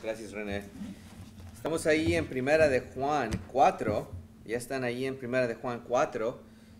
Gracias, René. Estamos ahí en Primera de Juan 4. Ya están ahí en Primera de Juan 4.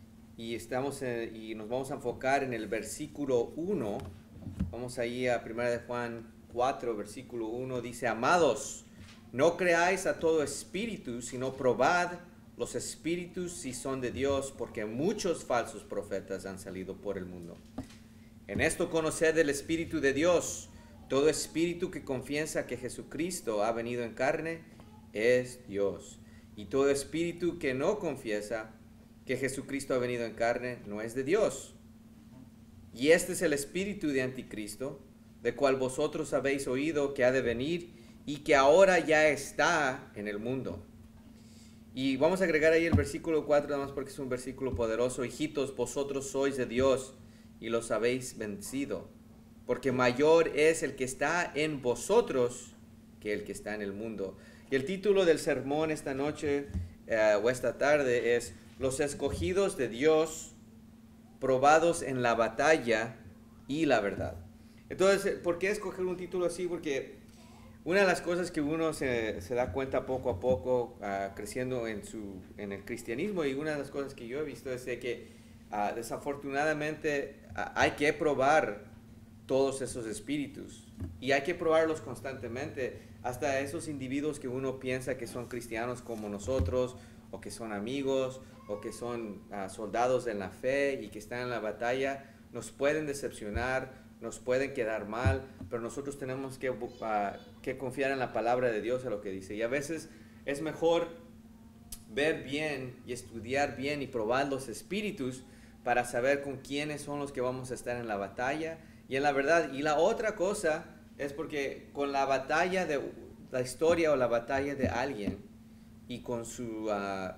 Y nos vamos a enfocar en el versículo 1. Vamos ahí a Primera de Juan 4, versículo 1. Dice: Amados, no creáis a todo espíritu, sino probad los espíritus si son de Dios, porque muchos falsos profetas han salido por el mundo. En esto conoced el Espíritu de Dios. Todo espíritu que confiesa que Jesucristo ha venido en carne es Dios. Y todo espíritu que no confiesa que Jesucristo ha venido en carne no es de Dios. Y este es el espíritu de Anticristo, de cual vosotros habéis oído que ha de venir y que ahora ya está en el mundo. Y vamos a agregar ahí el versículo 4, nada más porque es un versículo poderoso. Hijitos, vosotros sois de Dios y los habéis vencido, porque mayor es el que está en vosotros que el que está en el mundo. Y el título del sermón esta noche o esta tarde es: Los escogidos de Dios, probados en la batalla y la verdad. Entonces, ¿por qué escoger un título así? Porque una de las cosas que uno se da cuenta poco a poco creciendo en el cristianismo, y una de las cosas que yo he visto es de que desafortunadamente hay que probar todos esos espíritus y hay que probarlos constantemente, hasta esos individuos que uno piensa que son cristianos como nosotros, o que son amigos, o que son soldados en la fe y que están en la batalla, nos pueden decepcionar, nos pueden quedar mal, pero nosotros tenemos que confiar en la palabra de Dios, a lo que dice. Y a veces es mejor ver bien y estudiar bien y probar los espíritus para saber con quiénes son los que vamos a estar en la batalla y en la verdad. Y la otra cosa es porque con la batalla de la historia o la batalla de alguien y con su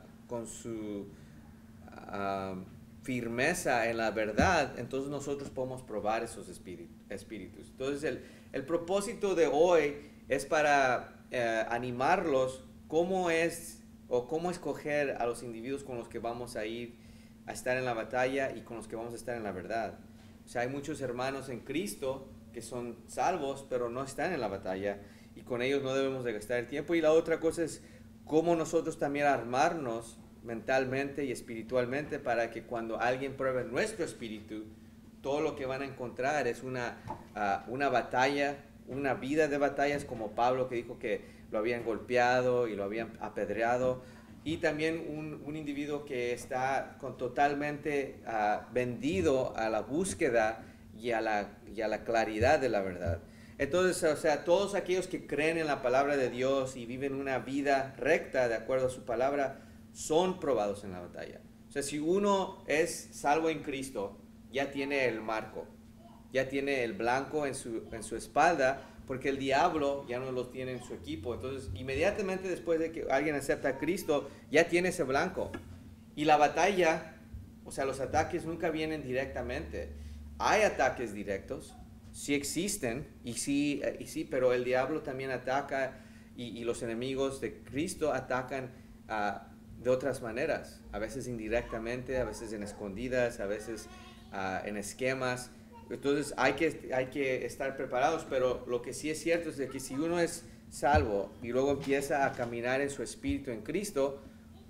firmeza en la verdad, entonces nosotros podemos probar esos espíritus. Entonces el propósito de hoy es para animarlos cómo es o cómo escoger a los individuos con los que vamos a ir a estar en la batalla y con los que vamos a estar en la verdad. O sea, hay muchos hermanos en Cristo que son salvos, pero no están en la batalla, y con ellos no debemos de gastar el tiempo. Y la otra cosa es cómo nosotros también armarnos mentalmente y espiritualmente para que cuando alguien pruebe nuestro espíritu, todo lo que van a encontrar es una batalla, una vida de batallas, como Pablo, que dijo que lo habían golpeado y lo habían apedreado, y también un individuo que está totalmente vendido a la búsqueda y a la claridad de la verdad. Entonces, o sea, todos aquellos que creen en la palabra de Dios y viven una vida recta de acuerdo a su palabra, son probados en la batalla. O sea, si uno es salvo en Cristo, ya tiene el marco, ya tiene el blanco en su espalda, porque el diablo ya no lo tiene en su equipo. Entonces, inmediatamente después de que alguien acepta a Cristo, ya tiene ese blanco. Y la batalla, o sea, los ataques nunca vienen directamente. Hay ataques directos, sí existen, y sí, pero el diablo también ataca, y los enemigos de Cristo atacan de otras maneras, a veces indirectamente, a veces en escondidas, a veces en esquemas. Entonces hay que estar preparados, pero lo que sí es cierto es de que si uno es salvo y luego empieza a caminar en su espíritu en Cristo,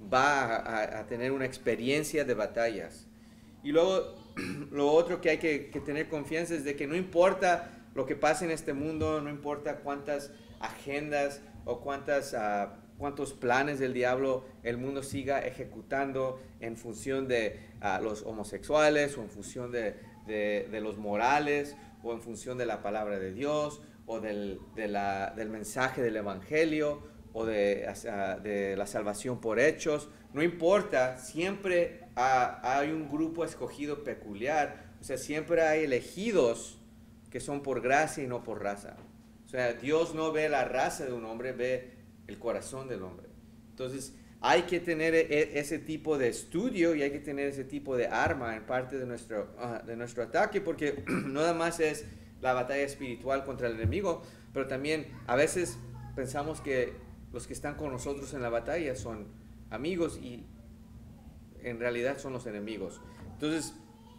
va a tener una experiencia de batallas. Y luego lo otro que hay que tener confianza es de que no importa lo que pase en este mundo, no importa cuántas agendas o cuántos planes del diablo el mundo siga ejecutando en función de los homosexuales, o en función de los morales, o en función de la palabra de Dios, o del mensaje del evangelio, o de la salvación por hechos. No importa, siempre hay un grupo escogido peculiar. O sea, siempre hay elegidos que son por gracia y no por raza. O sea, Dios no ve la raza de un hombre, ve el corazón del hombre. Entonces, hay que tener ese tipo de estudio, y hay que tener ese tipo de arma en parte de nuestro ataque, porque no nada más es la batalla espiritual contra el enemigo, pero también a veces pensamos que los que están con nosotros en la batalla son amigos, y en realidad son los enemigos. Entonces,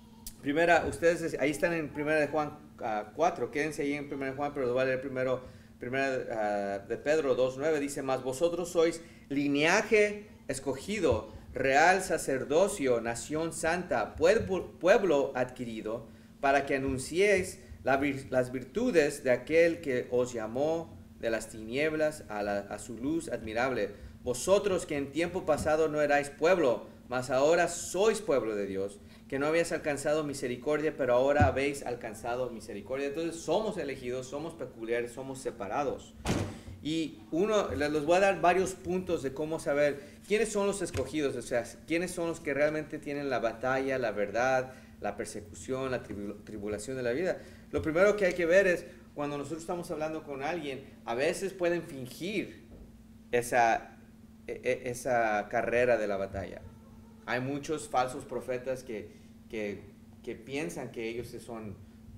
ustedes ahí están en Primera de Juan 4, quédense ahí en Primera de Juan, pero voy a leer primero primera de Pedro 2:9 dice, mas vosotros sois linaje escogido, real sacerdocio, nación santa, pueblo adquirido, para que anunciéis las virtudes de aquel que os llamó de las tinieblas a su luz admirable. Vosotros que en tiempo pasado no erais pueblo, mas ahora sois pueblo de Dios, que no habéis alcanzado misericordia, pero ahora habéis alcanzado misericordia. Entonces somos elegidos, somos peculiares, somos separados. Y les voy a dar varios puntos de cómo saber quiénes son los escogidos, o sea, quiénes son los que realmente tienen la batalla, la verdad, la persecución, la tribulación de la vida. Lo primero que hay que ver es, cuando nosotros estamos hablando con alguien, a veces pueden fingir esa carrera de la batalla. Hay muchos falsos profetas que piensan que ellos son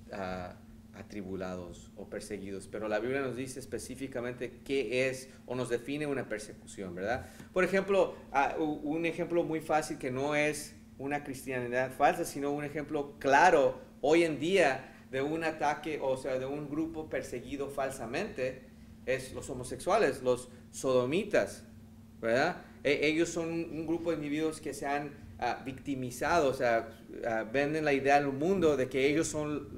atribulados o perseguidos, pero la Biblia nos dice específicamente qué es o nos define una persecución, ¿verdad? Por ejemplo, un ejemplo muy fácil que no es una cristianidad falsa, sino un ejemplo claro hoy en día de un ataque, o sea, de un grupo perseguido falsamente, es los homosexuales, los sodomitas, ¿verdad? Ellos son un grupo de individuos que se han victimizado, o sea, venden la idea al mundo de que ellos son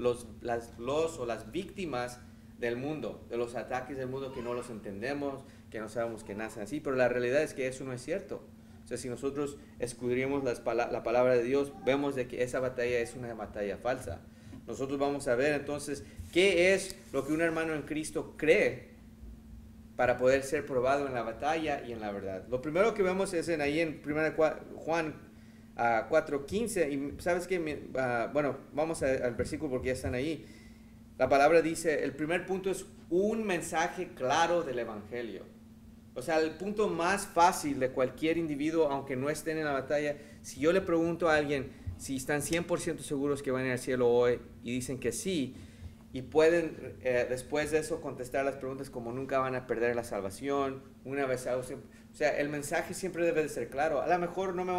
las víctimas del mundo, de los ataques del mundo, que no los entendemos, que no sabemos que nacen así, pero la realidad es que eso no es cierto. O sea, si nosotros escudriñamos la palabra de Dios, vemos de que esa batalla es una batalla falsa. Nosotros vamos a ver entonces qué es lo que un hermano en Cristo cree para poder ser probado en la batalla y en la verdad. Lo primero que vemos es ahí en 1 Juan 4:15, y sabes que, bueno, vamos al versículo porque ya están ahí. La palabra dice, el primer punto es un mensaje claro del Evangelio. O sea, el punto más fácil de cualquier individuo, aunque no estén en la batalla, si yo le pregunto a alguien si están 100% seguros que van a ir al cielo hoy, y dicen que sí, y pueden después de eso contestar las preguntas como nunca van a perder la salvación, una vez algo, o sea, el mensaje siempre debe de ser claro. A lo mejor no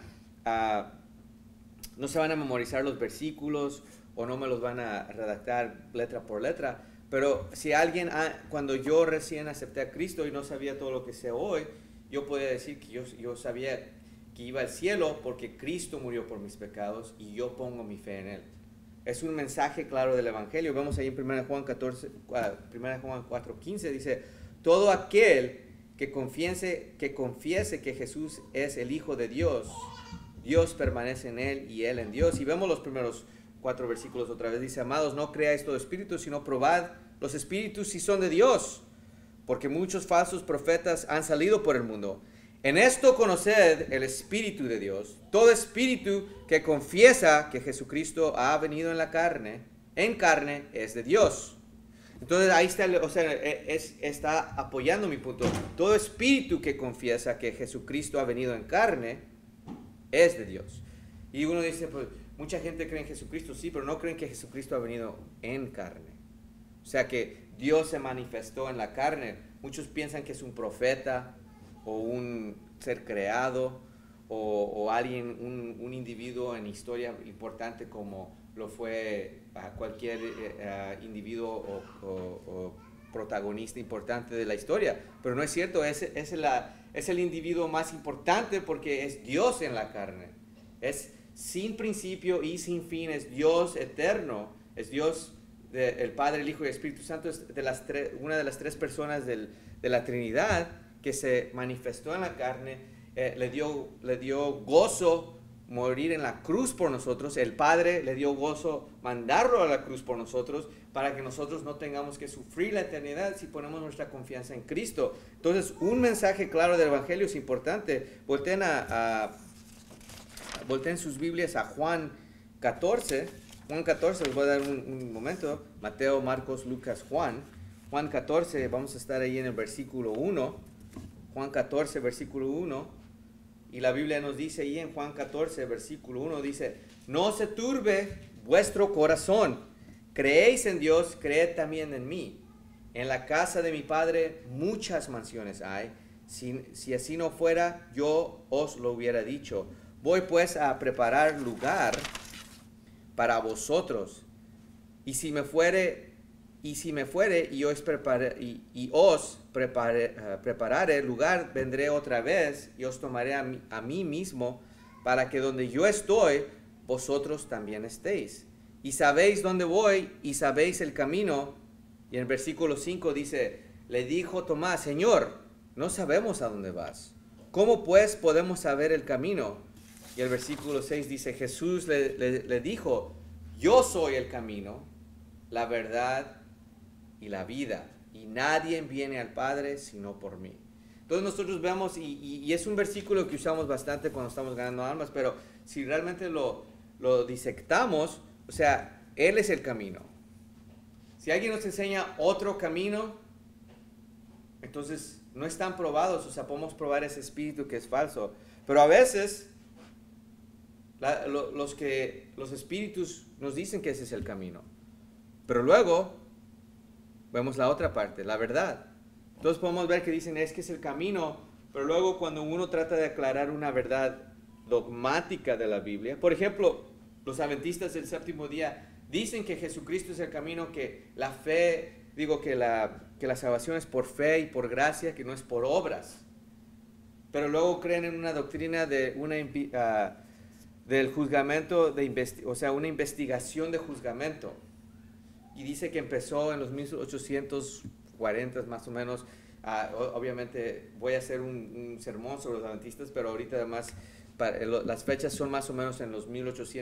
no se van a memorizar los versículos o no me los van a redactar letra por letra, pero si alguien, cuando yo recién acepté a Cristo y no sabía todo lo que sé hoy, yo podía decir que yo sabía que iba al cielo porque Cristo murió por mis pecados y yo pongo mi fe en Él. Es un mensaje claro del Evangelio. Vemos ahí en 1 Juan 4:15, dice, todo aquel que confiese que Jesús es el Hijo de Dios, Dios permanece en Él y Él en Dios. Y vemos los primeros 4 versículos otra vez. Dice, amados, no creáis todo espíritu, sino probad los espíritus si son de Dios, porque muchos falsos profetas han salido por el mundo. En esto conoced el Espíritu de Dios. Todo espíritu que confiesa que Jesucristo ha venido en carne, es de Dios. Entonces ahí está, o sea, está apoyando mi punto. Todo espíritu que confiesa que Jesucristo ha venido en carne, es de Dios. Y uno dice, pues, mucha gente cree en Jesucristo, sí, pero no creen que Jesucristo ha venido en carne. O sea, que Dios se manifestó en la carne. Muchos piensan que es un profeta, o un ser creado, o alguien, un individuo en historia importante como lo fue cualquier individuo o protagonista importante de la historia. Pero no es cierto, es el individuo más importante porque es Dios en la carne. Es sin principio y sin fin, es Dios eterno, es Dios, el Padre, el Hijo y el Espíritu Santo, es una de las 3 personas de la Trinidad, que se manifestó en la carne, le dio gozo morir en la cruz por nosotros. El Padre le dio gozo mandarlo a la cruz por nosotros, para que nosotros no tengamos que sufrir la eternidad si ponemos nuestra confianza en Cristo. Entonces, un mensaje claro del Evangelio es importante. Volteen sus Biblias a Juan 14. Juan 14, les voy a dar un momento. Mateo, Marcos, Lucas, Juan. Juan 14, vamos a estar ahí en el versículo 1. Juan 14, versículo 1, y la Biblia nos dice ahí en Juan 14, versículo 1, dice, no se turbe vuestro corazón, creéis en Dios, creed también en mí. En la casa de mi Padre muchas mansiones hay, si así no fuera, yo os lo hubiera dicho. Voy pues a preparar lugar para vosotros, y si me fuere y si me fuere y os prepararé lugar, vendré otra vez y os tomaré a mí mismo, para que donde yo estoy, vosotros también estéis. Y sabéis dónde voy y sabéis el camino. Y en el versículo 5 dice, le dijo Tomás, Señor, no sabemos a dónde vas. ¿Cómo pues podemos saber el camino? Y el versículo 6 dice, Jesús le dijo, yo soy el camino, la verdad y la vida. Y nadie viene al Padre sino por mí. Entonces nosotros vemos, y es un versículo que usamos bastante cuando estamos ganando almas, pero si realmente lo disectamos, o sea, Él es el camino. Si alguien nos enseña otro camino, entonces no están probados, o sea, podemos probar ese espíritu que es falso. Pero a veces los espíritus nos dicen que ese es el camino. Pero luego vemos la otra parte, la verdad. Entonces podemos ver que dicen es que es el camino, pero luego cuando uno trata de aclarar una verdad dogmática de la Biblia, por ejemplo, los adventistas del séptimo día dicen que Jesucristo es el camino, que la fe, que la salvación es por fe y por gracia, que no es por obras. Pero luego creen en una doctrina de del juzgamento, o sea, una investigación de juzgamento. Y dice que empezó en los 1840 más o menos. Obviamente voy a hacer un sermón sobre los adventistas, pero ahorita además las fechas son más o menos en los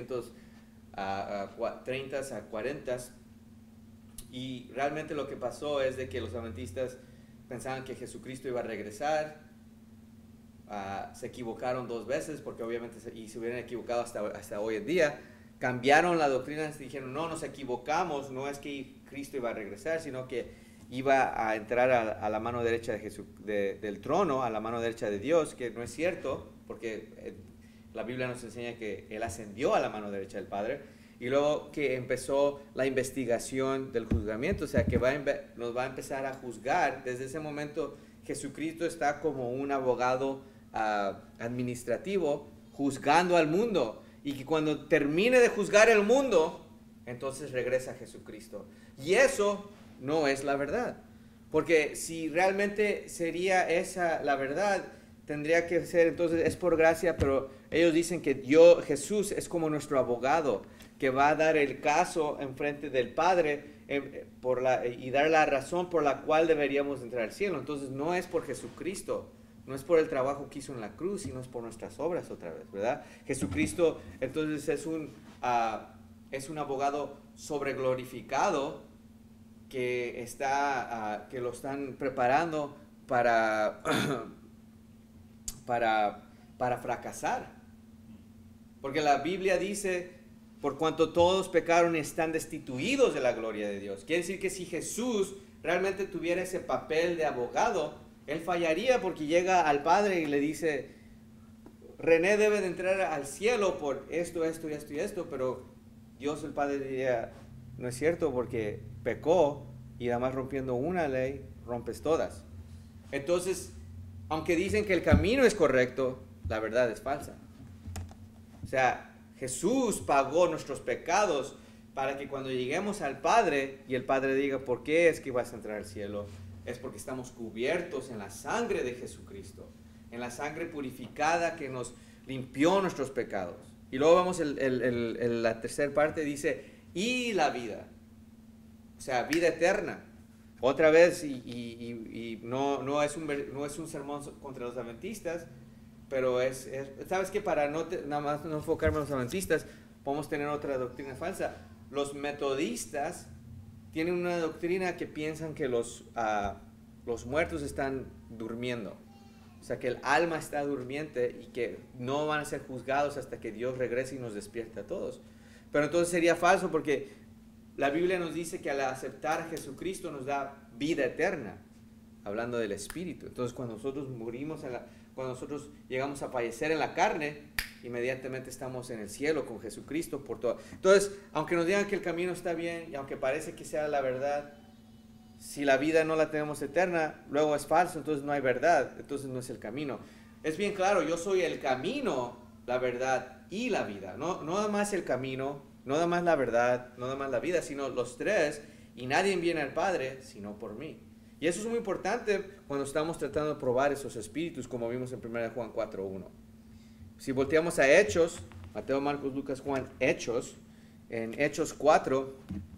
1830 a 40. Y realmente lo que pasó es de que los adventistas pensaban que Jesucristo iba a regresar. Se equivocaron 2 veces, porque obviamente y se hubieran equivocado hasta hoy en día. Cambiaron la doctrina y dijeron, no, nos equivocamos, no es que Cristo iba a regresar, sino que iba a entrar a la mano derecha del trono, a la mano derecha de Dios, que no es cierto, porque la Biblia nos enseña que Él ascendió a la mano derecha del Padre, y luego que empezó la investigación del juzgamiento, o sea, que nos va a empezar a juzgar. Desde ese momento Jesucristo está como un abogado administrativo juzgando al mundo, y que cuando termine de juzgar el mundo, entonces regresa Jesucristo. Y eso no es la verdad, porque si realmente sería esa la verdad, tendría que ser, entonces es por gracia, pero ellos dicen que Jesús es como nuestro abogado, que va a dar el caso en frente del Padre y dar la razón por la cual deberíamos entrar al cielo. Entonces no es por Jesucristo, no es por el trabajo que hizo en la cruz, sino es por nuestras obras otra vez, ¿verdad? Jesucristo entonces es un abogado sobreglorificado que lo están preparando para fracasar. Porque la Biblia dice, por cuanto todos pecaron y están destituidos de la gloria de Dios. Quiere decir que si Jesús realmente tuviera ese papel de abogado, Él fallaría, porque llega al Padre y le dice, René debe de entrar al cielo por esto, esto y esto y esto, pero Dios el Padre diría, no es cierto, porque pecó y nada más rompiendo una ley, rompes todas. Entonces, aunque dicen que el camino es correcto, la verdad es falsa. O sea, Jesús pagó nuestros pecados para que cuando lleguemos al Padre y el Padre diga, ¿por qué es que vas a entrar al cielo? Es porque estamos cubiertos en la sangre de Jesucristo, en la sangre purificada que nos limpió nuestros pecados. Y luego vamos la tercera parte, dice, y la vida, o sea, vida eterna. Otra vez, y no es un sermón contra los adventistas, pero ¿sabes qué? Para nada más no enfocarme en los adventistas, podemos tener otra doctrina falsa. Los metodistas tienen una doctrina que piensan que los muertos están durmiendo. O sea, que el alma está durmiente y que no van a ser juzgados hasta que Dios regrese y nos despierte a todos. Pero entonces sería falso, porque la Biblia nos dice que al aceptar a Jesucristo nos da vida eterna, hablando del Espíritu. Entonces cuando nosotros morimos, cuando nosotros llegamos a fallecer en la carne, inmediatamente estamos en el cielo con Jesucristo por todo. Entonces, aunque nos digan que el camino está bien y aunque parece que sea la verdad, si la vida no la tenemos eterna, luego es falso, entonces no hay verdad, entonces no es el camino. Es bien claro, yo soy el camino, la verdad y la vida. No nada más el camino, no nada más la verdad, no nada más la vida, sino los tres. y nadie viene al Padre sino por mí. Y eso es muy importante cuando estamos tratando de probar esos espíritus, como vimos en 1 Juan 4:1. Si volteamos a Hechos, Mateo, Marcos, Lucas, Juan, Hechos, en Hechos 4,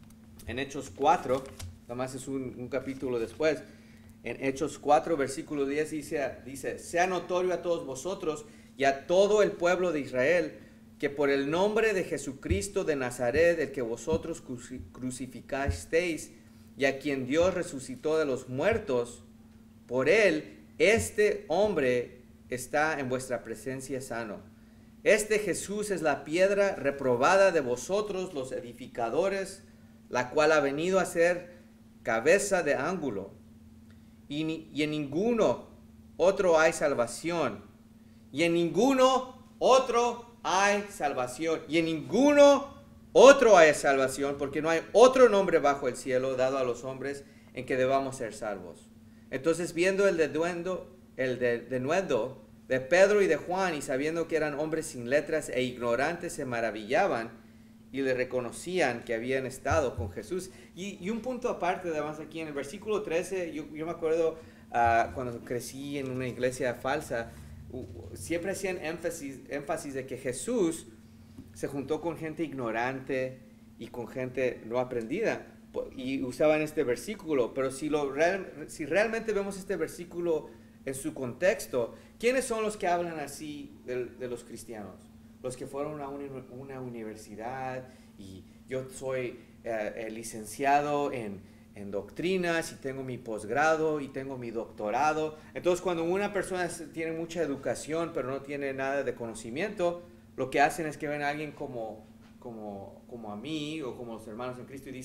nada más es un capítulo después, en Hechos 4, versículo 10 dice, sea notorio a todos vosotros y a todo el pueblo de Israel, que por el nombre de Jesucristo de Nazaret, el que vosotros crucificasteis, y a quien Dios resucitó de los muertos, por él, este hombre está en vuestra presencia sano. Este Jesús es la piedra reprobada de vosotros, los edificadores, la cual ha venido a ser cabeza de ángulo. Y en ninguno otro hay salvación. Y en ninguno otro hay salvación. Y en ninguno otro hay salvación, porque no hay otro nombre bajo el cielo dado a los hombres en que debamos ser salvos. Entonces, viendo el denuedo de Pedro y de Juan, y sabiendo que eran hombres sin letras e ignorantes, se maravillaban y le reconocían que habían estado con Jesús. Y un punto aparte, además, aquí en el versículo 13, yo me acuerdo cuando crecí en una iglesia falsa, siempre hacían énfasis de que Jesús se juntó con gente ignorante y con gente no aprendida, y usaban este versículo. Pero si realmente vemos este versículo en su contexto, ¿quiénes son los que hablan así de los cristianos? Los que fueron a una universidad, y yo soy licenciado en doctrinas, y tengo mi posgrado y tengo mi doctorado. Entonces, cuando una persona tiene mucha educación pero no tiene nada de conocimiento, lo que hacen es que ven a alguien como a mí o como los hermanos en Cristo, y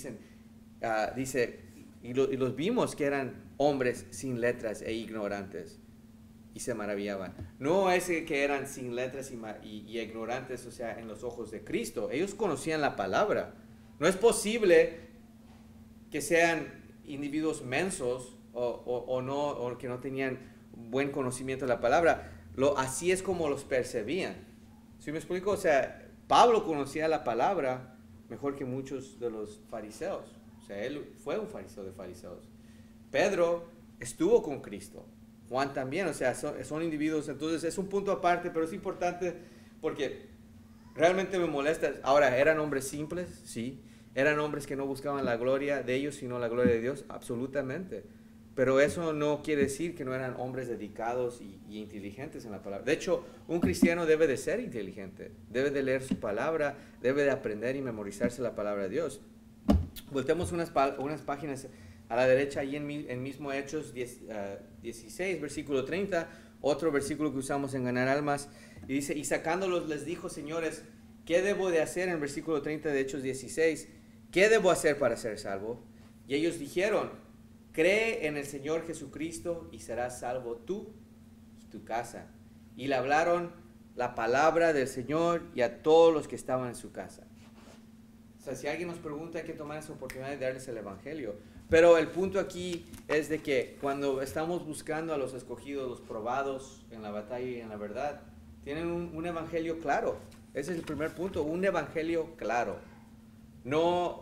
los vimos que eran hombres sin letras e ignorantes, y se maravillaban. No es que eran sin letras y ignorantes, o sea, en los ojos de Cristo. Ellos conocían la palabra. No es posible que sean individuos mensos o que no tenían buen conocimiento de la palabra. Así es como los percibían. ¿Sí me explico? O sea, Pablo conocía la palabra mejor que muchos de los fariseos. O sea, él fue un fariseo de fariseos. Pedro estuvo con Cristo. Juan también. O sea, son individuos. Entonces es un punto aparte, pero es importante porque realmente me molesta. Ahora, ¿eran hombres simples? Sí. ¿Eran hombres que no buscaban la gloria de ellos, sino la gloria de Dios? Absolutamente. Pero eso no quiere decir que no eran hombres dedicados y inteligentes en la palabra. De hecho, un cristiano debe de ser inteligente, debe de leer su palabra, debe de aprender y memorizarse la palabra de Dios. Voltemos unas páginas a la derecha, ahí en mismo Hechos 16, versículo 30, otro versículo que usamos en ganar almas, y dice, y sacándolos les dijo, señores, ¿qué debo de hacer? En el versículo 30 de Hechos 16, ¿qué debo hacer para ser salvo? Y ellos dijeron, cree en el Señor Jesucristo y serás salvo tú y tu casa. Y le hablaron la palabra del Señor y a todos los que estaban en su casa. O sea, si alguien nos pregunta, hay que tomar esa oportunidad de darles el evangelio. Pero el punto aquí es de que cuando estamos buscando a los escogidos, los probados en la batalla y en la verdad, tienen un evangelio claro. Ese es el primer punto, un evangelio claro. No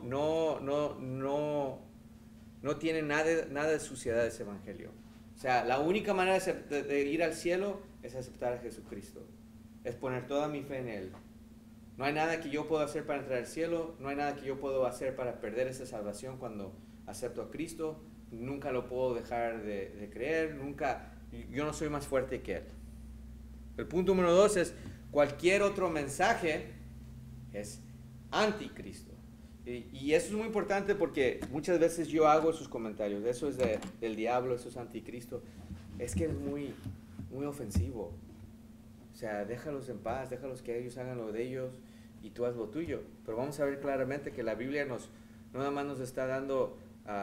tiene nada de suciedad ese evangelio. O sea, la única manera de ir al cielo es aceptar a Jesucristo. Es poner toda mi fe en Él. No hay nada que yo pueda hacer para entrar al cielo. No hay nada que yo pueda hacer para perder esa salvación cuando acepto a Cristo. Nunca lo puedo dejar de creer. Yo no soy más fuerte que Él. El punto número 2 es, cualquier otro mensaje es anticristo. Y eso es muy importante porque muchas veces yo hago esos comentarios, eso es del diablo, eso es anticristo. Es que es muy ofensivo. O sea, déjalos en paz, déjalos que ellos hagan lo de ellos y tú haz lo tuyo. Pero vamos a ver claramente que la Biblia no nada más nos está dando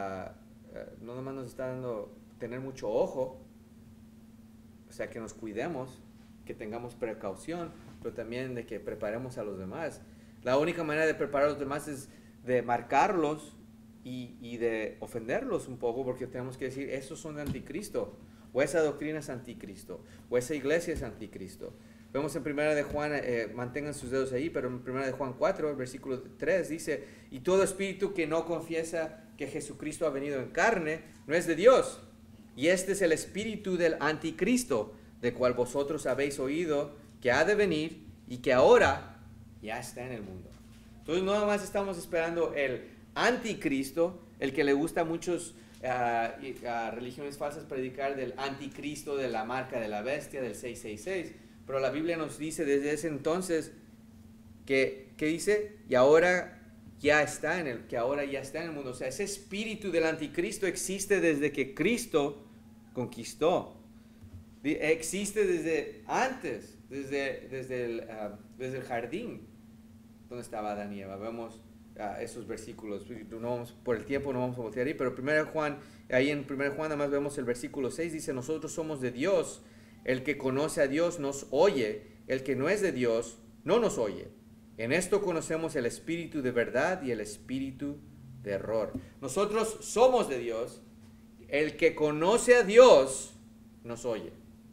tener mucho ojo, o sea, que nos cuidemos, que tengamos precaución, pero también de que preparemos a los demás. La única manera de preparar a los demás es de marcarlos y de ofenderlos un poco, porque tenemos que decir, esos son de anticristo, o esa doctrina es anticristo, o esa iglesia es anticristo. Vemos en 1 de Juan, mantengan sus dedos ahí, pero en 1 de Juan 4, el versículo 3 dice, y todo espíritu que no confiesa que Jesucristo ha venido en carne, no es de Dios. Y este es el espíritu del anticristo, del cual vosotros habéis oído que ha de venir y que ahora ya está en el mundo. Entonces no nada más estamos esperando el anticristo, el que le gusta a muchos religiones falsas predicar del anticristo, de la marca de la bestia, del 666, pero la Biblia nos dice desde ese entonces que dice, y ahora ya está en el mundo. O sea, ese espíritu del anticristo existe desde que Cristo conquistó. Existe desde antes, desde el jardín donde estaba Adán y Eva. Vemos esos versículos. Por el tiempo no vamos a voltear ahí, pero ahí en 1 Juan nada más vemos el versículo 6, dice, nosotros somos de Dios, el que conoce a Dios nos oye, el que no es de Dios no nos oye. En esto conocemos el espíritu de verdad y el espíritu de error. Nosotros somos de Dios, el que conoce a Dios nos oye.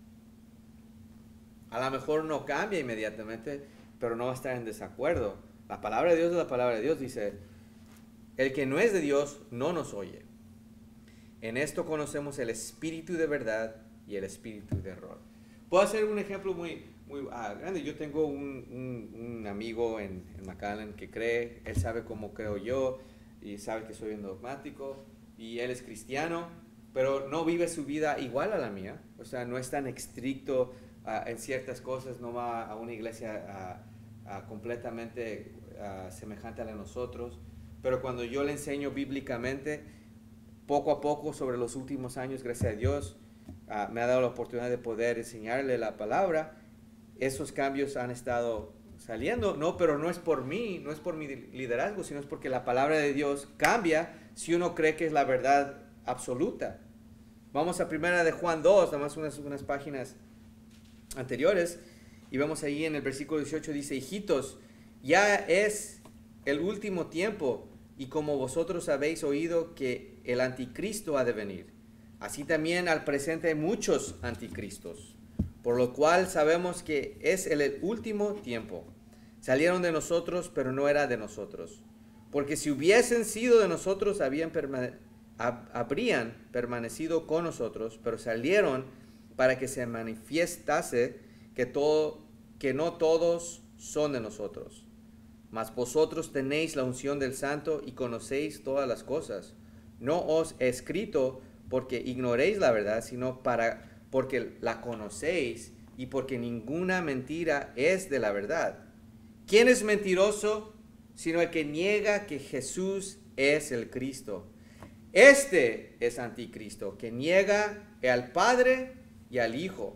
A lo mejor no cambia inmediatamente, pero no va a estar en desacuerdo. La palabra de Dios es la palabra de Dios, dice, el que no es de Dios no nos oye. En esto conocemos el espíritu de verdad y el espíritu de error. Puedo hacer un ejemplo muy grande. Yo tengo un amigo en McAllen que cree, él sabe cómo creo yo y sabe que soy un dogmático y él es cristiano, pero no vive su vida igual a la mía. O sea, no es tan estricto en ciertas cosas, no va a una iglesia completamente semejante a la de nosotros, pero cuando yo le enseño bíblicamente, poco a poco sobre los últimos años, gracias a Dios, me ha dado la oportunidad de poder enseñarle la palabra. Esos cambios han estado saliendo, pero no es por mí, no es por mi liderazgo, sino es porque la palabra de Dios cambia si uno cree que es la verdad absoluta. Vamos a 1 de Juan 2, nada más unas páginas anteriores, y vemos ahí en el versículo 18, dice, hijitos, ya es el último tiempo, y como vosotros habéis oído que el anticristo ha de venir, así también al presente hay muchos anticristos, por lo cual sabemos que es el último tiempo. Salieron de nosotros, pero no era de nosotros, porque si hubiesen sido de nosotros, habrían permanecido con nosotros, pero salieron para que se manifiestase que no todos son de nosotros. Mas vosotros tenéis la unción del Santo y conocéis todas las cosas. No os he escrito porque ignoréis la verdad, sino porque la conocéis y porque ninguna mentira es de la verdad. ¿Quién es mentiroso sino el que niega que Jesús es el Cristo? Este es anticristo, que niega al Padre y al Hijo.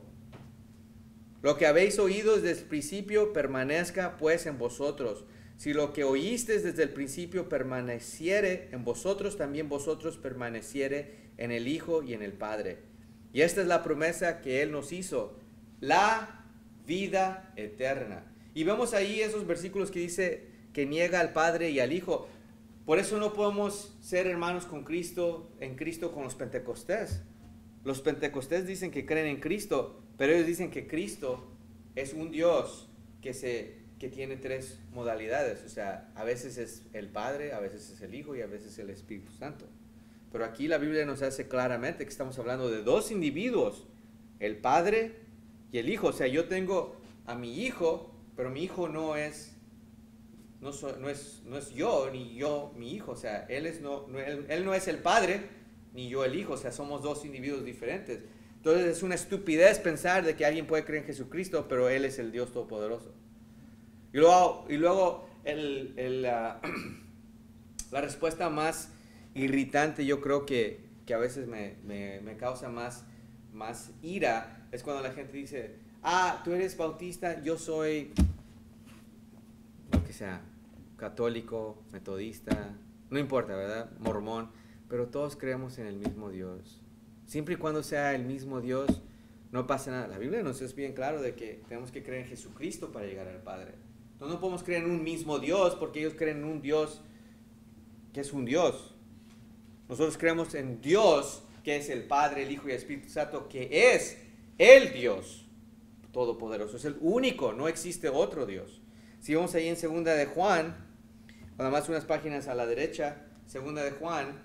Lo que habéis oído desde el principio permanezca pues en vosotros. Si lo que oísteis desde el principio permaneciere en vosotros, también vosotros permaneciere en el Hijo y en el Padre. Y esta es la promesa que Él nos hizo, la vida eterna. Y vemos ahí esos versículos que dice que niega al Padre y al Hijo. Por eso no podemos ser hermanos con Cristo, en Cristo con los pentecostés. Los pentecostés dicen que creen en Cristo, pero ellos dicen que Cristo es un Dios que tiene tres modalidades. O sea, a veces es el Padre, a veces es el Hijo y a veces es el Espíritu Santo. Pero aquí la Biblia nos hace claramente que estamos hablando de dos individuos, el Padre y el Hijo. O sea, yo tengo a mi hijo, pero mi hijo no es yo, ni yo mi hijo. O sea, él no es el Padre, ni yo el Hijo. O sea, somos dos individuos diferentes. Entonces es una estupidez pensar de que alguien puede creer en Jesucristo, pero Él es el Dios Todopoderoso. Y luego la respuesta más irritante, yo creo que a veces me causa más ira, es cuando la gente dice, tú eres bautista, yo soy, lo que sea, católico, metodista, no importa, ¿verdad? Mormón, pero todos creemos en el mismo Dios. Siempre y cuando sea el mismo Dios, no pasa nada. La Biblia nos es bien claro de que tenemos que creer en Jesucristo para llegar al Padre. Entonces no podemos creer en un mismo Dios porque ellos creen en un Dios que es un Dios. Nosotros creemos en Dios, que es el Padre, el Hijo y el Espíritu Santo, que es el Dios Todopoderoso. Es el único, no existe otro Dios. Si vamos ahí en 2 de Juan, nada más unas páginas a la derecha, 2 de Juan,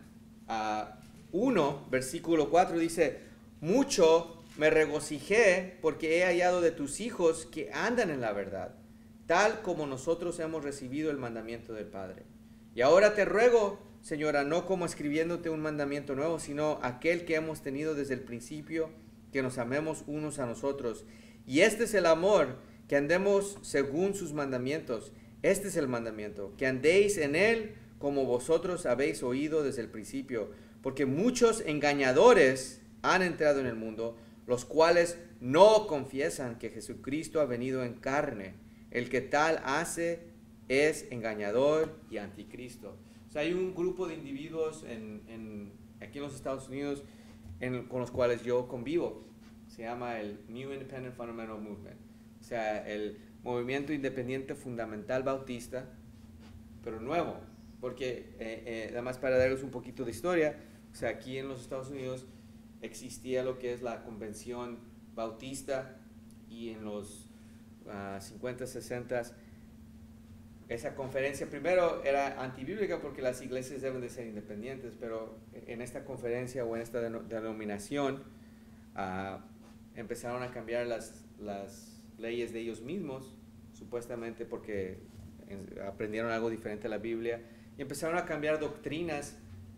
1, versículo 4 dice, mucho me regocijé porque he hallado de tus hijos que andan en la verdad, tal como nosotros hemos recibido el mandamiento del Padre. Y ahora te ruego, Señora, no como escribiéndote un mandamiento nuevo, sino aquel que hemos tenido desde el principio, que nos amemos unos a nosotros. Y este es el amor, que andemos según sus mandamientos. Este es el mandamiento, que andéis en él como vosotros habéis oído desde el principio. Porque muchos engañadores han entrado en el mundo, los cuales no confiesan que Jesucristo ha venido en carne. El que tal hace es engañador y anticristo. O sea, hay un grupo de individuos aquí en los Estados Unidos con los cuales yo convivo. Se llama el New Independent Fundamental Movement. O sea, el movimiento independiente fundamental bautista, pero nuevo. Porque, además para darles un poquito de historia, o sea, aquí en los Estados Unidos existía lo que es la Convención Bautista, y en los 50, 60, esa conferencia primero era antibíblica porque las iglesias deben de ser independientes, pero en esta conferencia o en esta denominación empezaron a cambiar las leyes de ellos mismos, supuestamente porque aprendieron algo diferente a la Biblia, y empezaron a cambiar doctrinas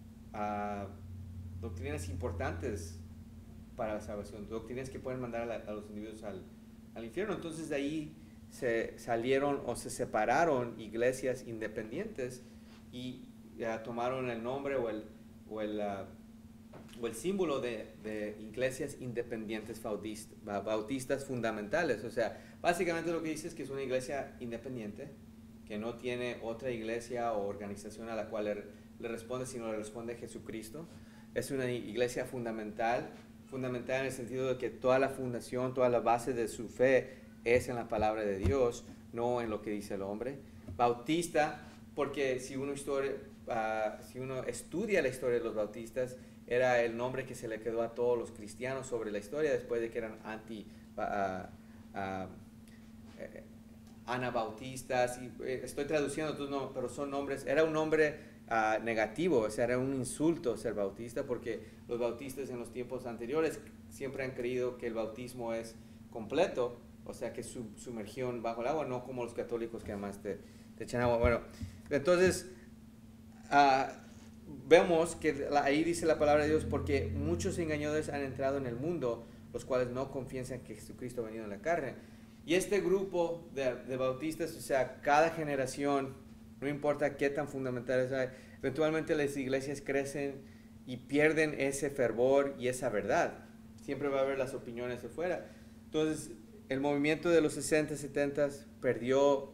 importantes para la salvación, doctrinas que pueden mandar a los individuos al infierno. Entonces de ahí se salieron o se separaron iglesias independientes y tomaron el nombre o el símbolo de iglesias independientes bautistas fundamentales. O sea, básicamente lo que dice es que es una iglesia independiente, que no tiene otra iglesia o organización a la cual le responde, sino le responde Jesucristo. Es una iglesia fundamental en el sentido de que toda la fundación, toda la base de su fe es en la palabra de Dios, no en lo que dice el hombre. Bautista, porque si uno estudia la historia de los bautistas, era el nombre que se le quedó a todos los cristianos sobre la historia después de que eran anabautistas. Estoy traduciendo, pero son nombres, era un nombre negativo, o sea, era un insulto ser bautista, porque los bautistas en los tiempos anteriores siempre han creído que el bautismo es completo, o sea, que es sumergión bajo el agua, no como los católicos que además te echan agua. Bueno, entonces vemos que ahí dice la palabra de Dios, porque muchos engañadores han entrado en el mundo, los cuales no confiesan que Jesucristo ha venido en la carne. Y este grupo de bautistas, o sea, cada generación, no importa qué tan fundamentales hay, eventualmente las iglesias crecen y pierden ese fervor y esa verdad. Siempre va a haber las opiniones de fuera. Entonces, el movimiento de los 60, 70 perdió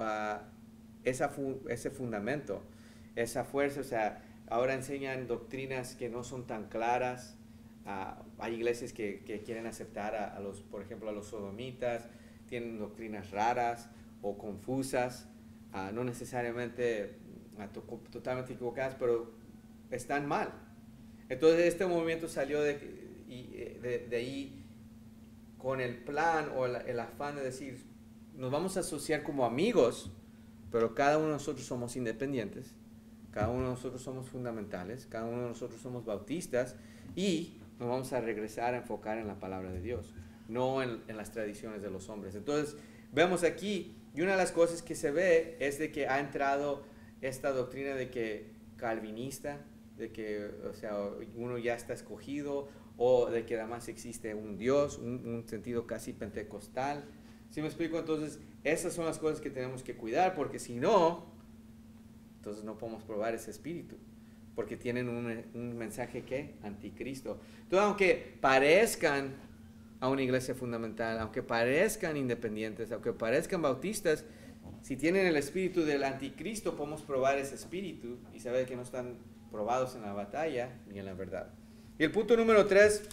ese fundamento, esa fuerza. O sea, ahora enseñan doctrinas que no son tan claras. Hay iglesias que quieren aceptar por ejemplo, a los sodomitas. Tienen doctrinas raras o confusas, no necesariamente totalmente equivocadas, pero están mal. Entonces este movimiento salió de ahí con el plan o el afán de decir, nos vamos a asociar como amigos, pero cada uno de nosotros somos independientes, cada uno de nosotros somos fundamentales, cada uno de nosotros somos bautistas, y nos vamos a regresar a enfocar en la palabra de Dios, no en las tradiciones de los hombres. Entonces vemos aquí, y una de las cosas que se ve es de que ha entrado esta doctrina de que calvinista, de que, o sea, uno ya está escogido, o de que además existe un Dios, un sentido casi pentecostal. ¿Sí me explico? Entonces esas son las cosas que tenemos que cuidar, porque si no, entonces no podemos probar ese espíritu, porque tienen un mensaje que anticristo. Entonces, aunque parezcan a una iglesia fundamental, aunque parezcan independientes, aunque parezcan bautistas, si tienen el espíritu del anticristo, podemos probar ese espíritu y saber que no están probados en la batalla ni en la verdad. Y el punto número 3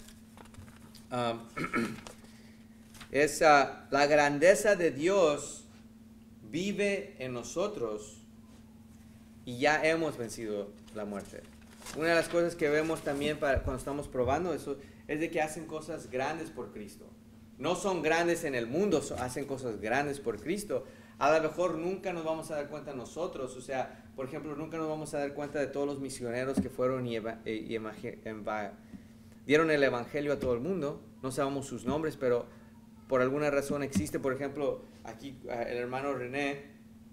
es la grandeza de Dios vive en nosotros y ya hemos vencido la muerte. Una de las cosas que vemos también cuando estamos probando eso es de que hacen cosas grandes por Cristo. No son grandes en el mundo, hacen cosas grandes por Cristo. A lo mejor nunca nos vamos a dar cuenta nosotros, o sea, por ejemplo, nunca nos vamos a dar cuenta de todos los misioneros que fueron y dieron el evangelio a todo el mundo. No sabemos sus nombres, pero por alguna razón existe. Por ejemplo, aquí el hermano René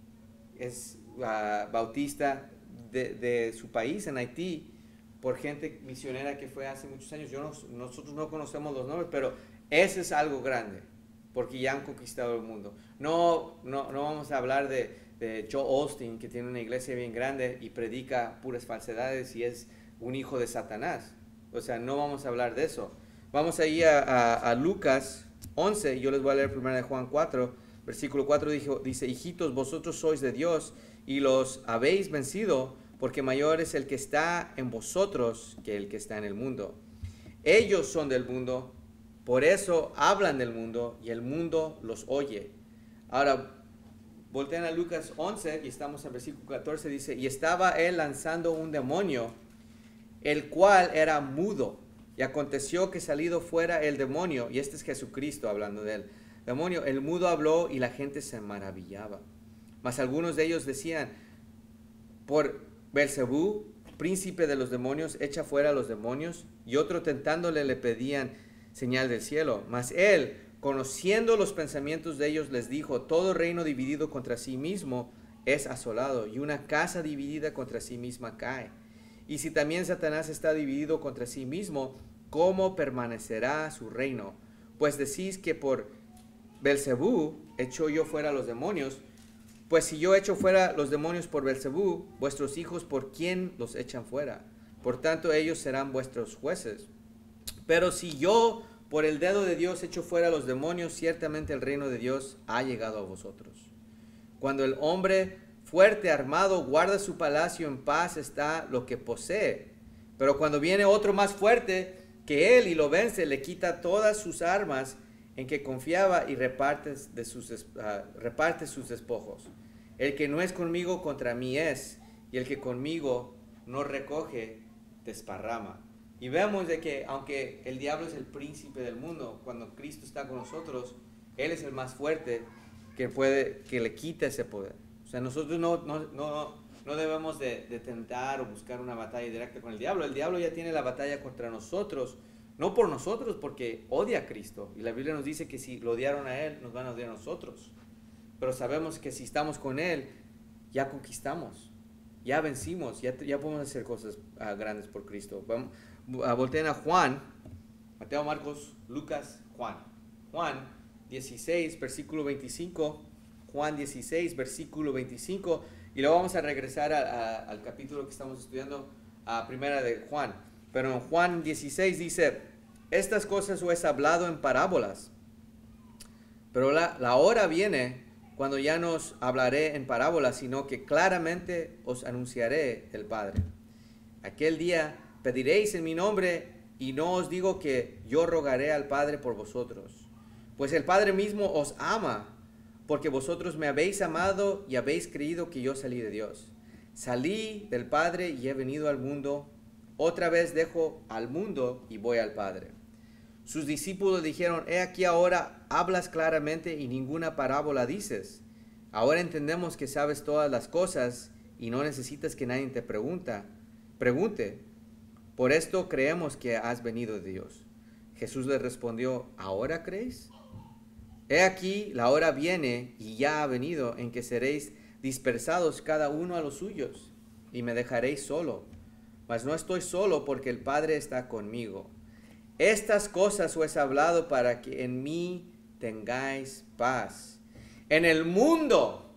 es bautista de su país, en Haití, por gente misionera que fue hace muchos años. Nosotros no conocemos los nombres, pero ese es algo grande, porque ya han conquistado el mundo. No vamos a hablar de Joel Osteen, que tiene una iglesia bien grande y predica puras falsedades y es un hijo de Satanás. O sea, no vamos a hablar de eso. Vamos ahí a Lucas 11, y yo les voy a leer primero de Juan 4, versículo 4, dice, hijitos, vosotros sois de Dios y los habéis vencido, porque mayor es el que está en vosotros que el que está en el mundo. Ellos son del mundo, por eso hablan del mundo y el mundo los oye. Ahora, voltean a Lucas 11 y estamos en versículo 14, dice, y estaba él lanzando un demonio, el cual era mudo. Y aconteció que salido fuera el demonio, y este es Jesucristo hablando de él, demonio, el mudo habló y la gente se maravillaba. Mas algunos de ellos decían, por Belzebú, príncipe de los demonios, echa fuera a los demonios. Y otro tentándole le pedían señal del cielo. Mas él, conociendo los pensamientos de ellos, les dijo, todo reino dividido contra sí mismo es asolado, y una casa dividida contra sí misma cae. Y si también Satanás está dividido contra sí mismo, ¿cómo permanecerá su reino? Pues decís que por Belzebú echo yo fuera a los demonios. Pues si yo echo fuera los demonios por Belzebú, vuestros hijos, ¿por quién los echan fuera? Por tanto, ellos serán vuestros jueces. Pero si yo por el dedo de Dios echo fuera los demonios, ciertamente el reino de Dios ha llegado a vosotros. Cuando el hombre fuerte, armado, guarda su palacio, en paz está lo que posee. Pero cuando viene otro más fuerte que él y lo vence, le quita todas sus armas en que confiaba y reparte sus despojos. El que no es conmigo, contra mí es, y el que conmigo no recoge, desparrama. Y vemos de que aunque el diablo es el príncipe del mundo, cuando Cristo está con nosotros, Él es el más fuerte que le quita ese poder. O sea, nosotros no debemos de tentar o buscar una batalla directa con el diablo. El diablo ya tiene la batalla contra nosotros, no por nosotros, porque odia a Cristo. Y la Biblia nos dice que si lo odiaron a Él, nos van a odiar a nosotros. Pero sabemos que si estamos con Él, ya conquistamos, ya vencimos, ya podemos hacer cosas grandes por Cristo. Volteen a Juan, Mateo, Marcos, Lucas, Juan. Juan 16, versículo 25. Juan 16, versículo 25. Y luego vamos a regresar al capítulo que estamos estudiando, a primera de Juan. Pero en Juan 16 dice, estas cosas os he hablado en parábolas. Pero la hora viene cuando ya no os hablaré en parábolas, sino que claramente os anunciaré el Padre. Aquel día pediréis en mi nombre, y no os digo que yo rogaré al Padre por vosotros, pues el Padre mismo os ama, porque vosotros me habéis amado y habéis creído que yo salí de Dios. Salí del Padre y he venido al mundo, otra vez dejo al mundo y voy al Padre. Sus discípulos dijeron, he aquí ahora hablas claramente y ninguna parábola dices. Ahora entendemos que sabes todas las cosas y no necesitas que nadie te pregunte. Por esto creemos que has venido de Dios. Jesús les respondió, ¿ahora creéis? He aquí, la hora viene y ya ha venido en que seréis dispersados cada uno a los suyos y me dejaréis solo. Mas no estoy solo porque el Padre está conmigo. Estas cosas os he hablado para que en mí tengáis paz. En el mundo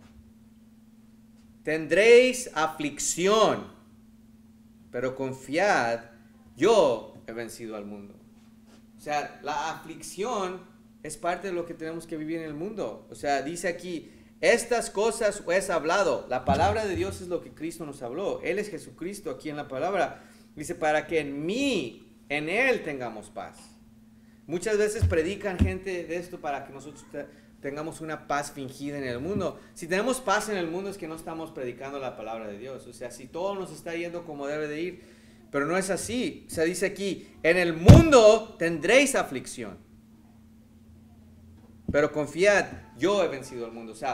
tendréis aflicción, pero confiad, yo he vencido al mundo. O sea, la aflicción es parte de lo que tenemos que vivir en el mundo. O sea, dice aquí, estas cosas os he hablado. La palabra de Dios es lo que Cristo nos habló. Él es Jesucristo aquí en la palabra. Dice, para que en Él tengamos paz. Muchas veces predican gente de esto para que nosotros tengamos una paz fingida en el mundo. Si tenemos paz en el mundo es que no estamos predicando la palabra de Dios. O sea, si todo nos está yendo como debe de ir, pero no es así. O sea, dice aquí, en el mundo tendréis aflicción, pero confiad, yo he vencido al mundo. O sea,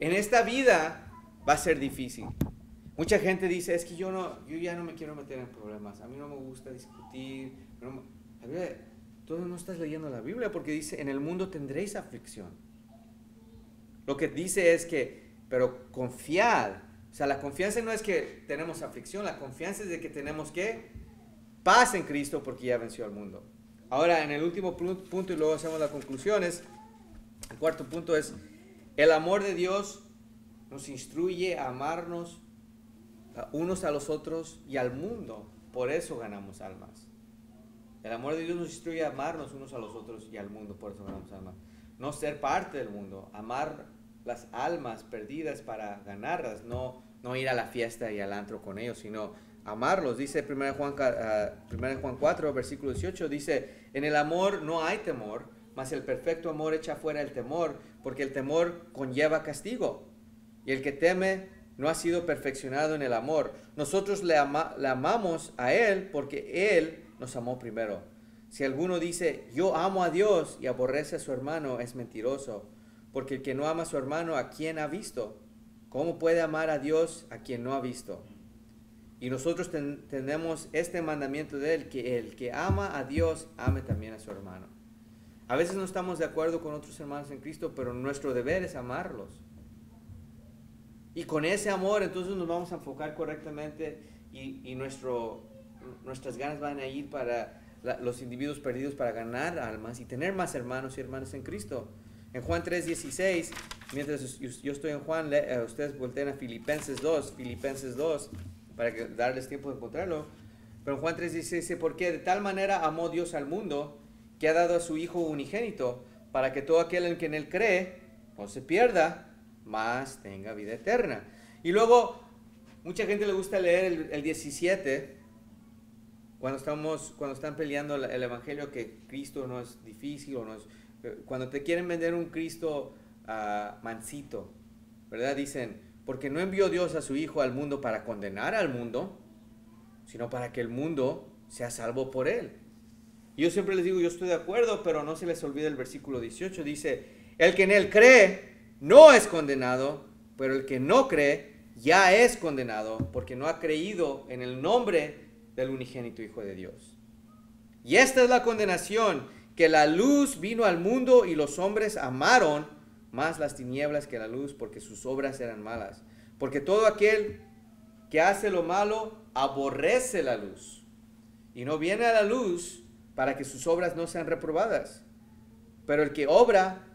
En esta vida va a ser difícil. Mucha gente dice, es que yo ya no me quiero meter en problemas, a mí no me gusta discutir. La Biblia, tú no estás leyendo la Biblia porque dice, en el mundo tendréis aflicción. Lo que dice es que, pero confiad. O sea, la confianza no es que tenemos aflicción, la confianza es de que tenemos que paz en Cristo porque ya venció al mundo. Ahora, en el último punto y luego hacemos las conclusiones, el cuarto punto es, el amor de Dios nos instruye a amarnos unos a los otros y al mundo. Por eso ganamos almas. El amor de Dios nos instruye a amarnos unos a los otros y al mundo. Por eso ganamos almas. No ser parte del mundo, amar las almas perdidas para ganarlas, no ir a la fiesta y al antro con ellos, sino amarlos. Dice 1 Juan 4, versículo 18, dice, en el amor no hay temor, mas el perfecto amor echa fuera el temor, porque el temor conlleva castigo. Y el que teme no ha sido perfeccionado en el amor. Nosotros le amamos a Él porque Él nos amó primero. Si alguno dice, yo amo a Dios y aborrece a su hermano, es mentiroso. Porque el que no ama a su hermano, ¿a quién ha visto? ¿Cómo puede amar a Dios a quien no ha visto? Y nosotros tenemos este mandamiento de Él, que el que ama a Dios, ame también a su hermano. A veces no estamos de acuerdo con otros hermanos en Cristo, pero nuestro deber es amarlos. Y con ese amor entonces nos vamos a enfocar correctamente y nuestras ganas van a ir para los individuos perdidos, para ganar almas y tener más hermanos y hermanas en Cristo. En Juan 3:16, mientras yo estoy en Juan, ustedes volteen a Filipenses 2, para darles tiempo de encontrarlo. Pero en Juan 3:16 dice, porque de tal manera amó Dios al mundo, que ha dado a su Hijo unigénito, para que todo aquel en que en Él cree no se pierda, mas tenga vida eterna. Y luego, mucha gente le gusta leer el 17, cuando están peleando el evangelio, que Cristo no es difícil, o no es, cuando te quieren vender un Cristo mansito, ¿verdad? Dicen, porque no envió Dios a su Hijo al mundo para condenar al mundo, sino para que el mundo sea salvo por Él. Y yo siempre les digo, yo estoy de acuerdo, pero no se les olvide el versículo 18, dice, el que en Él cree no es condenado, pero el que no cree ya es condenado, porque no ha creído en el nombre del unigénito Hijo de Dios. Y esta es la condenación, que la luz vino al mundo y los hombres amaron más las tinieblas que la luz, porque sus obras eran malas. Porque todo aquel que hace lo malo aborrece la luz y no viene a la luz para que sus obras no sean reprobadas. Pero el que obra,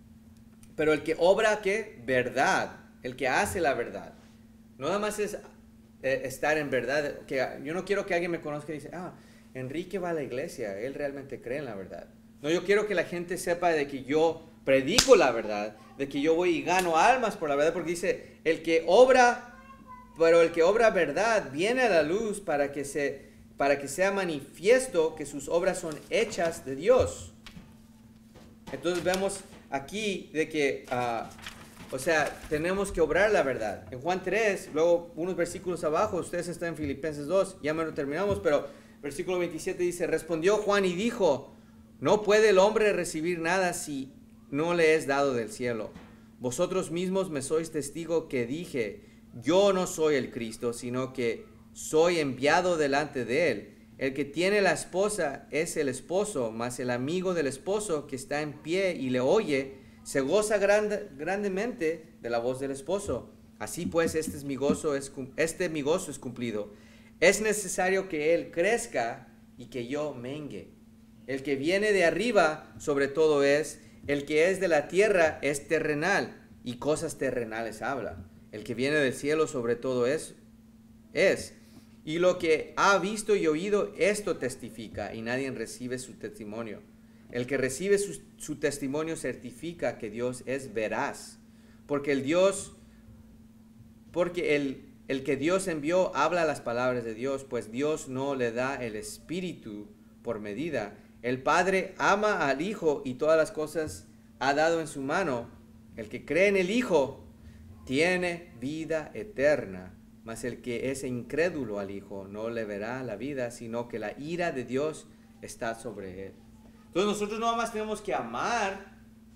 ¿qué? Verdad. El que hace la verdad. No nada más es estar en verdad. Que yo no quiero que alguien me conozca y dice, Enrique va a la iglesia, él realmente cree en la verdad. No, yo quiero que la gente sepa de que yo predico la verdad, de que yo voy y gano almas por la verdad, porque dice, el que obra verdad viene a la luz para que sea manifiesto que sus obras son hechas de Dios. Entonces vemos aquí de que, tenemos que obrar la verdad. En Juan 3, luego unos versículos abajo, ustedes están en Filipenses 2, ya me lo terminamos, pero versículo 27 dice, respondió Juan y dijo, no puede el hombre recibir nada si no le es dado del cielo. Vosotros mismos me sois testigo que dije, yo no soy el Cristo, sino que soy enviado delante de él. El que tiene la esposa es el esposo, mas el amigo del esposo que está en pie y le oye, se goza grandemente de la voz del esposo. Así pues, mi gozo es cumplido. Es necesario que él crezca y que yo mengue. El que viene de arriba sobre todo es, el que es de la tierra es terrenal, y cosas terrenales habla. El que viene del cielo sobre todo es. Y lo que ha visto y oído, esto testifica, y nadie recibe su testimonio. El que recibe su testimonio certifica que Dios es veraz, porque el que Dios envió habla las palabras de Dios, pues Dios no le da el Espíritu por medida. El Padre ama al Hijo y todas las cosas ha dado en su mano. El que cree en el Hijo tiene vida eterna, mas el que es incrédulo al Hijo no le verá la vida, sino que la ira de Dios está sobre él. Entonces nosotros no más tenemos que amar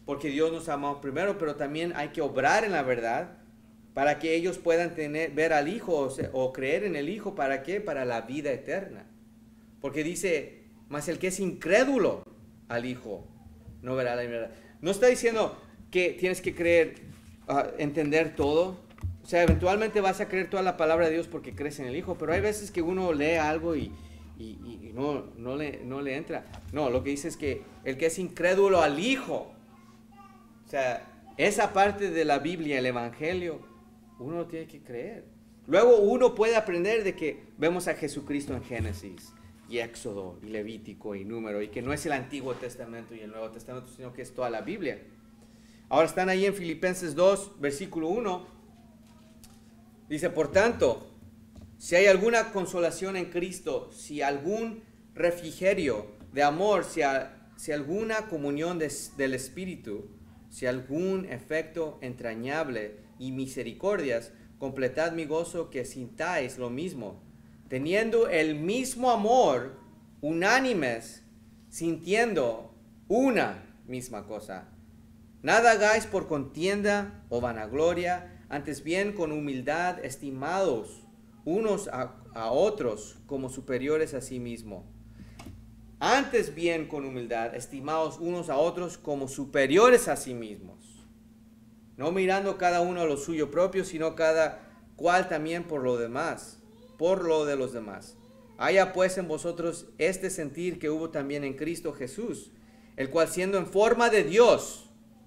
porque Dios nos amó primero, pero también hay que obrar en la verdad para que ellos puedan ver al Hijo o creer en el Hijo. ¿Para qué? Para la vida eterna. Porque dice, mas el que es incrédulo al Hijo no verá la verdad. No está diciendo que tienes que creer, entender todo. O sea, eventualmente vas a creer toda la palabra de Dios porque crees en el Hijo, pero hay veces que uno lee algo y no le entra. No, lo que dice es que el que es incrédulo al Hijo, o sea, esa parte de la Biblia, el Evangelio, uno lo tiene que creer. Luego uno puede aprender de que vemos a Jesucristo en Génesis y Éxodo y Levítico y Número, y que no es el Antiguo Testamento y el Nuevo Testamento, sino que es toda la Biblia. Ahora están ahí en Filipenses 2, versículo 1. Dice, por tanto, si hay alguna consolación en Cristo, si algún refrigerio de amor, si alguna comunión del Espíritu, si algún efecto entrañable y misericordias, completad mi gozo, que sintáis lo mismo, teniendo el mismo amor, unánimes, sintiendo una misma cosa. Nada hagáis por contienda o vanagloria, antes bien con humildad estimados unos a otros como superiores a sí mismos. Antes bien con humildad estimados unos a otros como superiores a sí mismos. No mirando cada uno a lo suyo propio, sino cada cual también por lo demás, por lo de los demás. Haya pues en vosotros este sentir que hubo también en Cristo Jesús, el cual siendo forma de Dios,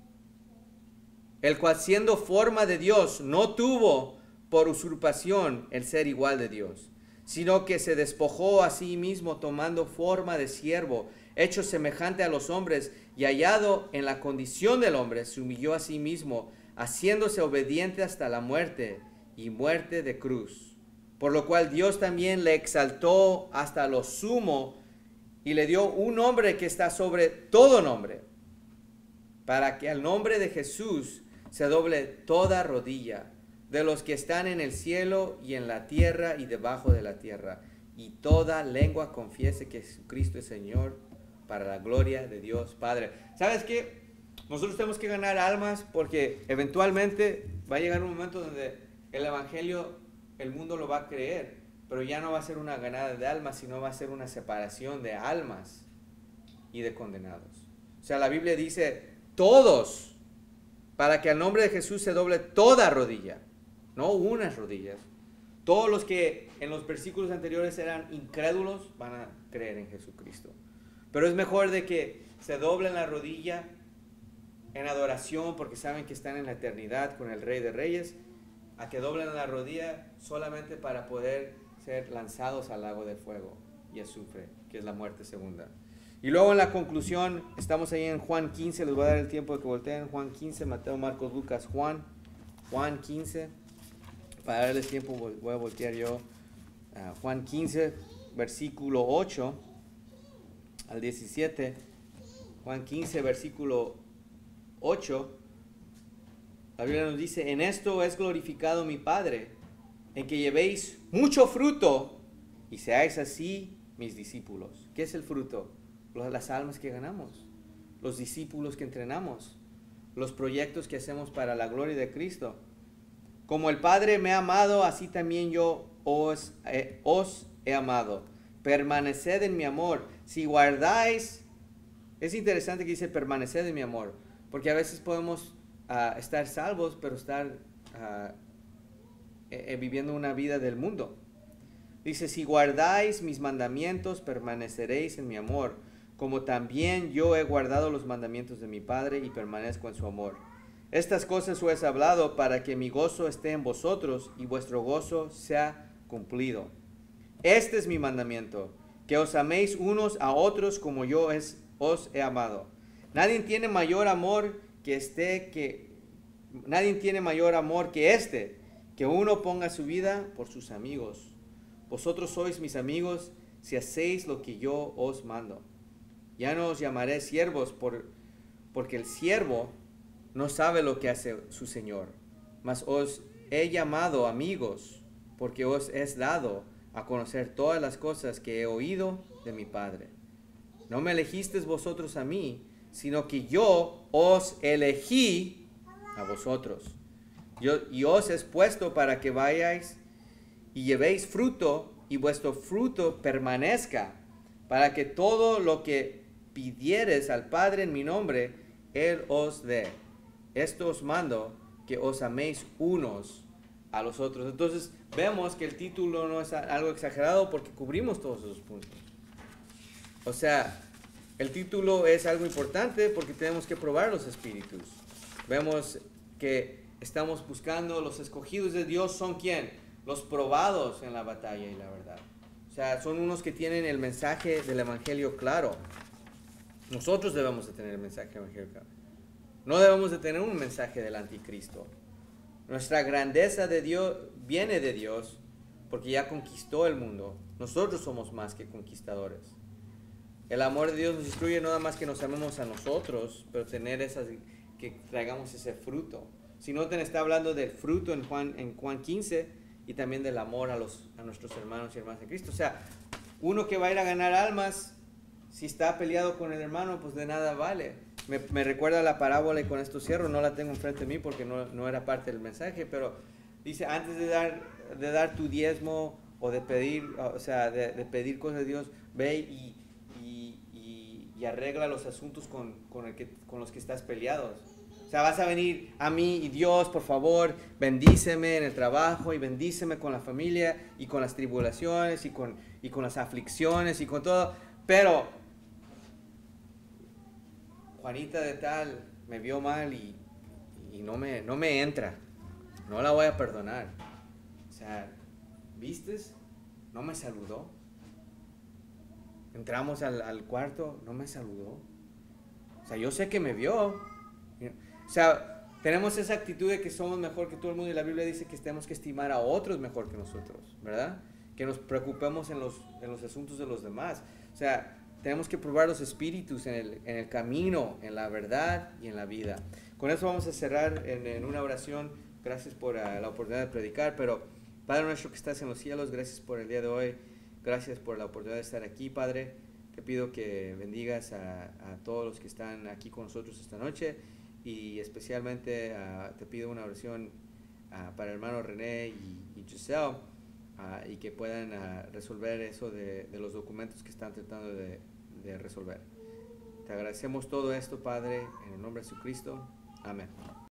no tuvo por usurpación el ser igual de Dios, sino que se despojó a sí mismo tomando forma de siervo, hecho semejante a los hombres, y hallado en la condición del hombre, se humilló a sí mismo, haciéndose obediente hasta la muerte, y muerte de cruz. Por lo cual Dios también le exaltó hasta lo sumo, y le dio un nombre que está sobre todo nombre, para que al nombre de Jesús se doble toda rodilla, de los que están en el cielo y en la tierra y debajo de la tierra, y toda lengua confiese que Jesucristo es Señor, para la gloria de Dios Padre. ¿Sabes qué? Nosotros tenemos que ganar almas porque eventualmente va a llegar un momento donde el Evangelio, el mundo lo va a creer, pero ya no va a ser una ganada de almas, sino va a ser una separación de almas y de condenados. O sea, la Biblia dice, todos, para que al nombre de Jesús se doble toda rodilla, no unas rodillas. Todos los que en los versículos anteriores eran incrédulos van a creer en Jesucristo. Pero es mejor de que se doblen la rodilla en adoración porque saben que están en la eternidad con el Rey de Reyes, a que doblen la rodilla solamente para poder ser lanzados al lago de fuego y azufre, que es la muerte segunda. Y luego en la conclusión, estamos ahí en Juan 15, les voy a dar el tiempo de que volteen. Juan 15, Mateo, Marcos, Lucas, Juan 15. Para darles tiempo voy a voltear yo a Juan 15, versículo 8 al 17. Juan 15, versículo 8. La Biblia nos dice, en esto es glorificado mi Padre, en que llevéis mucho fruto y seáis así mis discípulos. ¿Qué es el fruto? Las almas que ganamos, los discípulos que entrenamos, los proyectos que hacemos para la gloria de Cristo. Como el Padre me ha amado, así también yo os he amado. Permaneced en mi amor. Si guardáis, es interesante que dice permaneced en mi amor, porque a veces podemos estar salvos, pero estar viviendo una vida del mundo. Dice, si guardáis mis mandamientos, permaneceréis en mi amor, como también yo he guardado los mandamientos de mi Padre y permanezco en su amor. Estas cosas os he hablado para que mi gozo esté en vosotros y vuestro gozo sea cumplido. Este es mi mandamiento, que os améis unos a otros como yo os he amado. Nadie tiene mayor amor que que uno ponga su vida por sus amigos. Vosotros sois mis amigos si hacéis lo que yo os mando. Ya no os llamaré siervos porque el siervo no sabe lo que hace su Señor, mas os he llamado amigos, porque os es dado a conocer todas las cosas que he oído de mi Padre. No me elegisteis vosotros a mí, sino que yo os elegí a vosotros. Y os he puesto para que vayáis y llevéis fruto, y vuestro fruto permanezca, para que todo lo que pidiereis al Padre en mi nombre, Él os dé. Esto os mando, que os améis unos a los otros. Entonces vemos que el título no es algo exagerado porque cubrimos todos esos puntos. O sea, el título es algo importante porque tenemos que probar los espíritus. Vemos que estamos buscando, los escogidos de Dios son ¿quién? Los probados en la batalla y la verdad. O sea, son unos que tienen el mensaje del evangelio claro. Nosotros debemos de tener el mensaje del evangelio claro. No debemos de tener un mensaje del anticristo. Nuestra grandeza de Dios viene de Dios porque ya conquistó el mundo. Nosotros somos más que conquistadores. El amor de Dios nos instruye no nada más que nos amemos a nosotros, pero que traigamos ese fruto. Si no, te está hablando del fruto en Juan 15 y también del amor a nuestros hermanos y hermanas de Cristo. O sea, uno que va a ir a ganar almas, si está peleado con el hermano, pues de nada vale. Me recuerda la parábola y con esto cierro, no la tengo enfrente de mí porque no era parte del mensaje, pero dice, antes de dar tu diezmo o de pedir, o sea, de pedir cosas de Dios, ve y arregla los asuntos con los que estás peleados. O sea, vas a venir a mí y Dios, por favor, bendíceme en el trabajo y bendíceme con la familia y con las tribulaciones y con las aflicciones y con todo. Pero Juanita de tal me vio mal y no me entra. No la voy a perdonar. O sea, ¿vistes? No me saludó. Entramos al cuarto, no me saludó. O sea, yo sé que me vio. O sea, tenemos esa actitud de que somos mejor que todo el mundo y la Biblia dice que tenemos que estimar a otros mejor que nosotros, ¿verdad? Que nos preocupemos en los asuntos de los demás. O sea, tenemos que probar los espíritus en el camino, en la verdad y en la vida. Con eso vamos a cerrar en una oración. Gracias por la oportunidad de predicar, pero Padre nuestro que estás en los cielos, gracias por el día de hoy. Gracias por la oportunidad de estar aquí, Padre. Te pido que bendigas a todos los que están aquí con nosotros esta noche y especialmente te pido una oración para el hermano René y Giselle y que puedan resolver eso de los documentos que están tratando de resolver. Te agradecemos todo esto, Padre, en el nombre de Jesucristo. Amén.